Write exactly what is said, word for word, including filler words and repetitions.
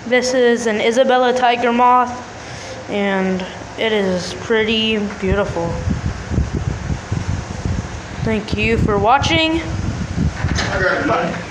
This is an Isabella tiger moth, and it is pretty beautiful. Thank you for watching. I got it. Bye.